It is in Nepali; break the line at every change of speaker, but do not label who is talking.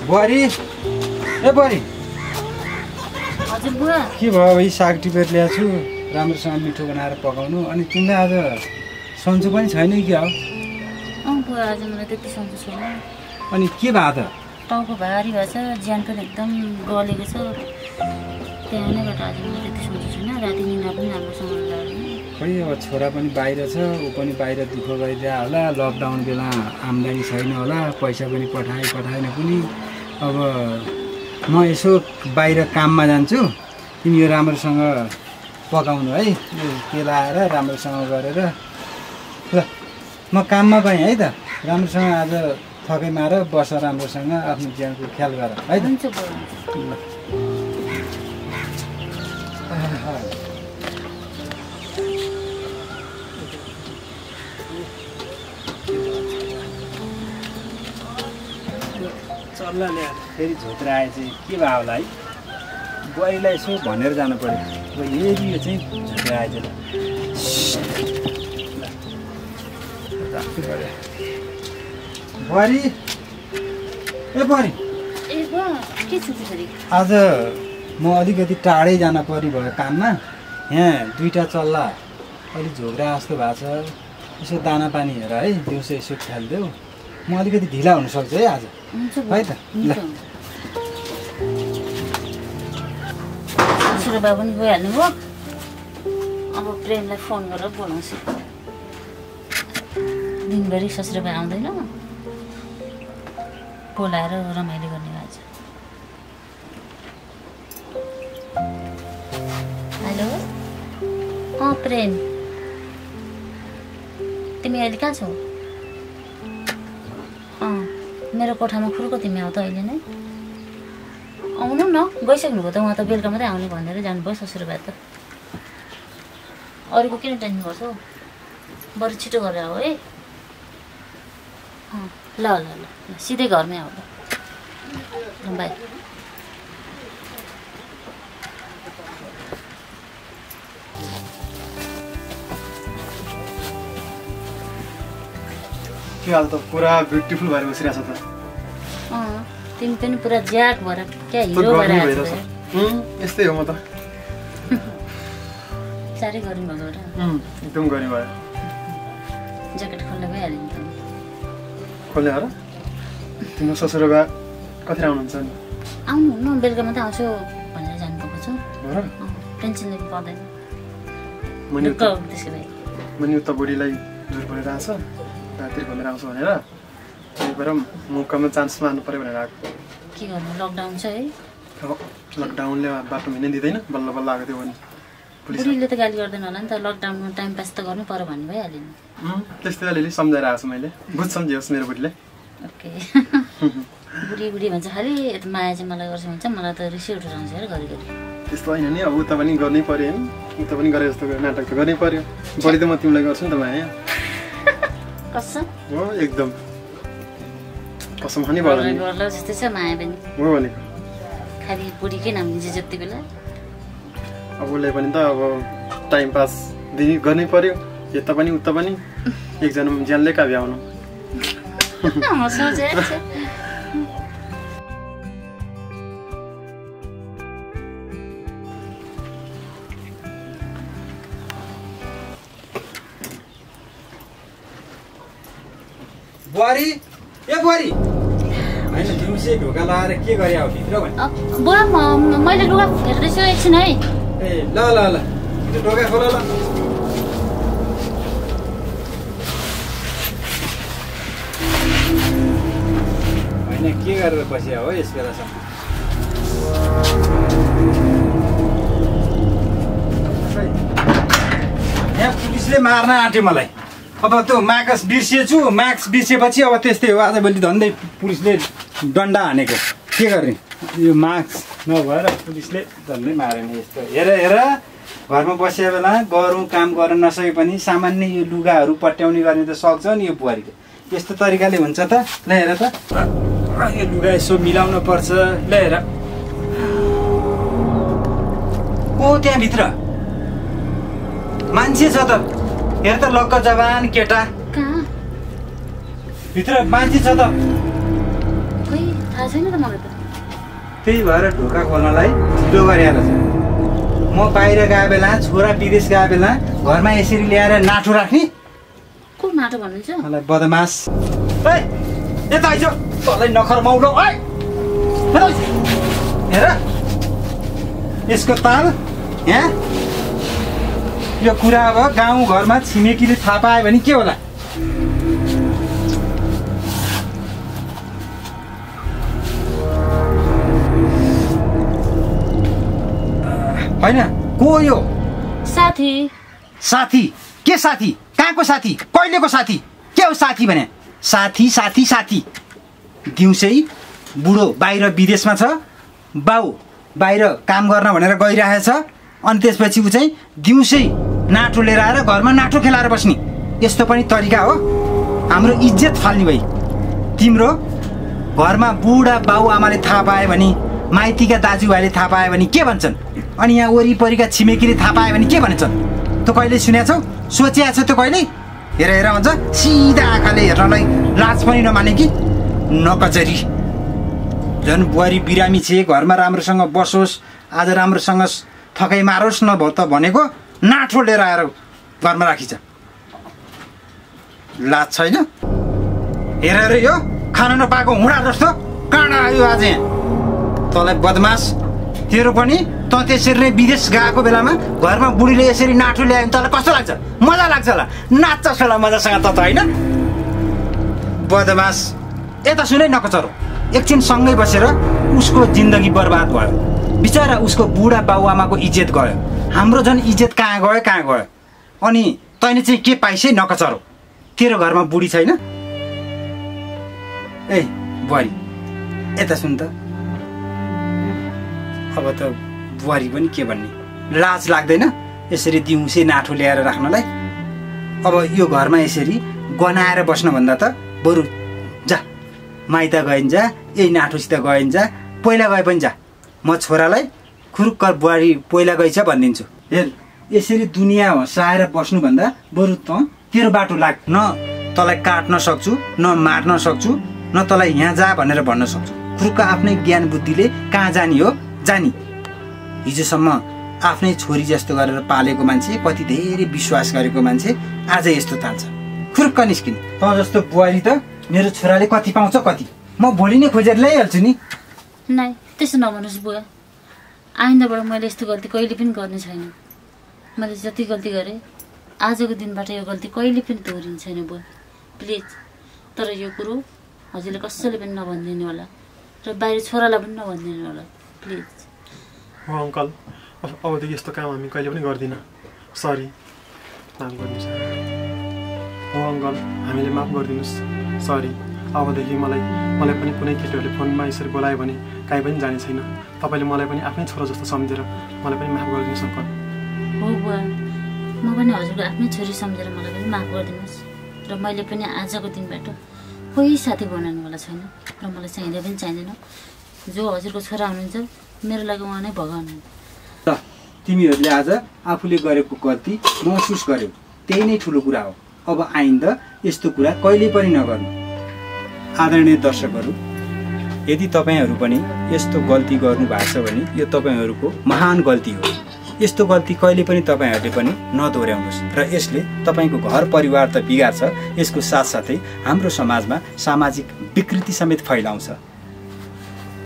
बुहारी ए बुहारी
हजुर बुवा
के भयो भाइ साग टिपेर ल्याएको छु राम्रोसँग मिठो बनाएर पकाउनु अनि तिमीलाई आज सन्चो पनि छैन कि हो
बुवा आज मलाई त्यति सन्चो छैन
अनि के भयो त
टाउको भारी भएछ ज्यान पनि एकदम गलेको छ त्यहाँ नैबाट आज मलाई त्यति सन्चो छैन राति निन्द्रा पनि राम्रोसँग लाग्दैन
खै अब छोरा पनि बाहिर छ ऊ पनि बाहिर दुःख गरिदिया होला लकडाउन बेला आम्दानी छैन होला पैसा पनि पठाएन पनि अब म यसो बाहिर काममा जान्छु तिमी यो राम्रोसँग पकाउनु है यो केलाएर राम्रोसँग गरेर ल म काममा गएँ है त राम्रोसँग आज थकै मार बस राम्रोसँग आफ्नो ज्यानको ख्याल गर है त चल्ला ल्याएर फेरि झोत्रा आए चाहिँ के भयो होला है बुहारीलाई यसो भनेर जानु पऱ्यो अब यो चाहिँ झोत्रा आएछ बुहारी ए बुहारी आज म अलिकति टाढै जान परि भयो काममा यहाँ दुईवटा चल्ला अलिक झोक्रा जस्तो भएको छ यसो दाना पानी हेर है दिउँसो यसो ख्यालिदेऊ म अलिकति ढिला हुनसक्छ है आज है त ल
ससुराबा पनि गइहाल्नु भयो अब प्रेमलाई फोन गरेर बोलाउँछु दिनभरि ससुराबा आउँदैन बोलाएर रमाइलो गर्ने आज हेलो प्रेम तिमी अहिले कहाँ छौ मेरो कोठामा खुर्को तिमी आऊ त अहिले नै आउनु न गइसक्नुभयो त उहाँ त बेलुका मात्रै आउने भनेर जानुभयो ससुराबा त अरूको किन टेन्सन गर्छौ बरु छिटो गरेर आऊ है ल ल ल सिधै घरमै आऊ ल बाई
के हाल त पुरा ब्युटिफुल भएर बसिरहेछ त
तिमी पनि पुरा ज्याक भएर क्या हिरो भएर
यस्तै हो म त
साह्रै गर्मी भएको
एकदम गर्मी भयो
ज्याकेट खोल्ने भइहाल्यो नि त
खोल्ने हो र तिम्रो ससुराबा कति आउनुहुन्छ नि
आउनु न बेलुका मात्रै आउँछु भनेर जानुभएको छु टेन्सन लिनु पर्दैन त्यसो भए
मैले उता बुढीलाई जोर परिरहेछ राति घुमेर आउँछु भनेर त्यही भएर मौकामा चान्स मार्नु पऱ्यो भनेर आएको
के गर्नु लकडाउन छ है
अब लकडाउनले बाटो हिँड्नै दिँदैन बल्ल बल्ल आएको थियो भने
बुढीले त गाली गर्दैन होला नि त लकडाउनमा टाइम पास त गर्नु पर्यो भन्नु भइहाल्यो नि
त्यस्तै अलिअलि सम्झाएर आएको छु मैले बुझ सम्झियोस् मेरो बुढीले
ओके बुढी भन्छ खालि माया चाहिँ मलाई गर्छ भन्छ मलाई त रिसै उठेर आउँछ यार घरिघरि
त्यस्तो होइन नि अब उता पनि गर्नै पऱ्यो होइन उता पनि गरे जस्तो नाटक त गर्नै पऱ्यो बढी त म तिमीलाई गर्छु नि त माया
कसम
हो एकदम कसम खानै पर्दैन
गर्ला जस्तै छ माया पनि
हो भनेको
खालि बुढीकै नाम लिन्छ जति बेला
अब उसले पनि त अब टाइम पास गर्नै पर्यो यता पनि उता पनि एकजना ज्यानले का भ्याउनु
बुहारी ए बुहारी होइन दिउँसै ढोका लगाएर के गरे हो भित्र भने
बुवा मैले लुगा हेर्दैछु एकछिन है
ए ल ल ल त्यो ढोका खोल ल होइन के गरेर बसिया हो यस बेलासम्म यहाँ पुलिसले मार्न आँट्यो मलाई अब त्यो मास्क बिर्सिएछु मास्क बिर्सिएपछि अब त्यस्तै हो आजभोलि झन्डै पुलिसले डन्डा हानेको के गर्ने यो मास्क नभएर पुलिसले झन्डै मारेन यस्तो हेर हेर घरमा बसिया बेला गरौँ काम गर्न नसके पनि सामान्य यो लुगाहरू पट्याउने गर्ने त सक्छ नि यो बुहारीले यस्तो तरिकाले हुन्छ त ल हेर त यो लुगा यसो मिलाउन पर्छ ल हेर को त्यहाँभित्र मान्छे छ त हेर त लक्क जवान केटा भित्र मान्छे छ त
थाहा छैन त मलाई त।
त्यही भएर ढोका खोल्नलाई ढिलो गरेर छ। म बाहिर गए बेला छोरा विदेश गए बेला घरमा यसरी ल्याएर नाठो राख्ने।
को माटो भन्नुहुन्छ?
मलाई बदमास। ए यता आइज तँलाई नखर मौलो। ओइ हेर यसको ताल यहाँ। यो कुरा अब गाउँ घरमा छिमेकीले थाहा पायो भने के होला? होइन को यो?
साथी।
साथी? के साथी? कहाँको साथी? कहिलेको साथी? के हो साथी भने? साथी साथी साथी दिउँसै बुढो बाहिर विदेशमा छ, बाउ बाहिर काम गर्न भनेर गइरहेछ, अनि त्यसपछि ऊ चाहिँ दिउँसै नाठो लिएर आएर घरमा नाठो खेलाएर बस्ने। यस्तो पनि तरिका हो? हाम्रो इज्जत फाल्ने भई। तिम्रो घरमा बुढा बाउ आमाले थाहा पायो भने, माइतीका दाजुभाइले थाहा पायो भने के भन्छन्? अनि यहाँ वरिपरिका छिमेकीले थाहा पायो भने के भन्छन्? तँ कहिले सुनेको छौ? सोचेको छ तँ कहिले? हेर हेर भन्छ, सिधा आँखाले हेर्नलाई लाज पनि नमाने कि नकचरी। झन् बुहारी बिरामी छे, घरमा राम्रोसँग बसोस्, आज राम्रोसँग थकाइ मारोस् न भयो त भनेको नाठो लिएर आएर घरमा राखिन्छ। लाज छैन? हेर हेर यो खान नपाएको हुँडा जस्तो काँडा आयो आज यहाँ। तँलाई बदमास, तेरो पनि त त्यसरी नै विदेश गएको बेलामा घरमा बुढीले यसरी नाठो ल्यायो भने तँलाई कस्तो लाग्छ? मजा लाग्छ होला, नाच्छ होला मजासँग त होइन? बदमास। यता सुनै नकचरो, एकछिन सँगै बसेर उसको जिन्दगी बर्बाद भयो। बिचरा उसको बुढा बाउआमाको इज्जत गयो, हाम्रो झन् इज्जत कहाँ गयो कहाँ गयो। अनि तैँले चाहिँ के पाइसै नकचरो? तेरो घरमा बुढी छैन? ए बुहारी यता सुन त। अब त बुहारी पनि के भन्ने, लाज लाग्दैन यसरी दिउँसै नाठो ल्याएर राख्नलाई? अब यो घरमा यसरी गनाएर बस्नुभन्दा त बरु जा माइत गइन् जा, यही नाठोसित गइन् जा, पहिला गए पनि जा। म छोरालाई खुरुक्क बुहारी पहिला गइछ भनिदिन्छु। हेर यसरी दुनियाँ हँसाएर बस्नुभन्दा बरु त तेरो बाटो लाग। न तँलाई काट्न सक्छु, न मार्न सक्छु, न तँलाई यहाँ जा भनेर भन्न सक्छु। खुरुक्क आफ्नै ज्ञान बुद्धिले कहाँ जाने हो जानी। हिजोसम्म आफ्नै छोरी जस्तो गरेर पालेको मान्छे, कति धेरै विश्वास गरेको मान्छे आज यस्तो तान्छ। खुरुक्क निस्किने। तँ जस्तो बुहारी त मेरो छोराले कति पाउँछ कति, म भोलि नै खोजेर ल्याइहाल्छु नि।
नाइ त्यसो नभन्नुहोस् बुवा, आइन्दाबाट मैले यस्तो गल्ती कहिले पनि गर्ने छैन। मैले जति गल्ती गरेँ आजको दिनबाट यो गल्ती कहिले पनि दोहोरिने छैन बुवा, प्लिज। तर यो कुरो हजुरले कसैले पनि नभनिदिनु होला र बाहिर छोरालाई पनि नभनिदिनु होला, प्लिज।
हो अङ्कल, अबदेखि यस्तो काम हामी कहिले पनि गर्दिनँ। सरी, माफ गरिदिनुहोस्। हो अङ्कल, हामीले माफ गरिदिनुहोस्। सरी, अबदेखि मलाई पनि कुनै केटीहरूले फोनमा यसरी बोलायो भने काहीँ पनि जाने छैन। तपाईँले मलाई पनि आफ्नै छोरा जस्तो सम्झेर मलाई पनि माफ गरिदिनुहोस् अङ्कल।
हो बुवा, म पनि हजुरको आफ्नै छोरी सम्झेर मलाई पनि माफ गरिदिनुहोस्। र मैले पनि आजको दिनबाट कोही साथी बनाउनुवाला छैन र मलाई चाहिँदै पनि चाहिँदैन। जो हजुरको छोरा हुनुहुन्छ मेरो लागि उहाँ नै भगवान हुनुहुन्छ।
त तिमीहरूले आज आफूले गरेको गल्ती महसुस गर्यौ, त्यही नै ठुलो कुरा हो। अब आइन्दा यस्तो कुरा कहिले पनि नगर्नु। आदरणीय दर्शकहरू, यदि तपाईँहरू पनि यस्तो गल्ती गर्नुभएको छ भने यो तपाईँहरूको महान गल्ती हो। यस्तो गल्ती कहिले पनि तपाईँहरूले पनि नदोहोऱ्याउनुहोस् र यसले तपाईँको घर परिवार त बिगार्छ, यसको साथसाथै हाम्रो समाजमा सामाजिक विकृति समेत फैलाउँछ।